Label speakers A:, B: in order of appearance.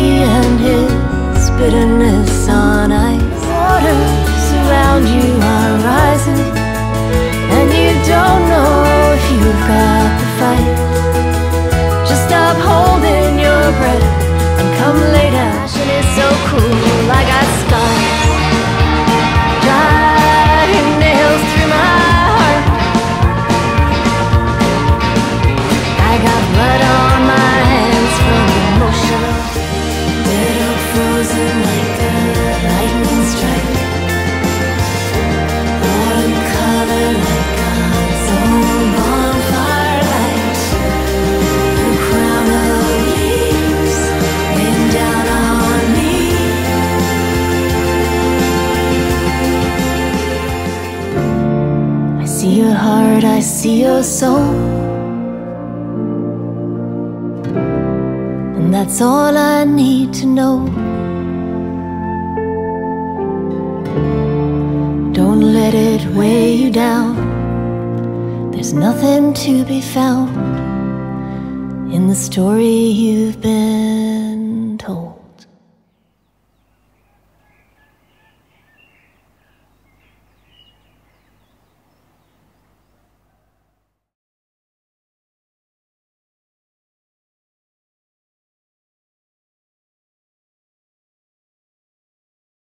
A: and his bitterness on ice. Waters around you are rising, and you don't know if you've got the fight. Just stop holding your breath and come lay down. It's so cool, I got scars, driving nails through my heart. I got blood on my hands from emotion, dead or frozen like a lightning strike. Autumn color like God's own bonfire light. The crown of leaves rain down on me. I see your heart, I see your soul, and that's all I need to know. Don't let it weigh you down. There's nothing to be found in the story you've been told.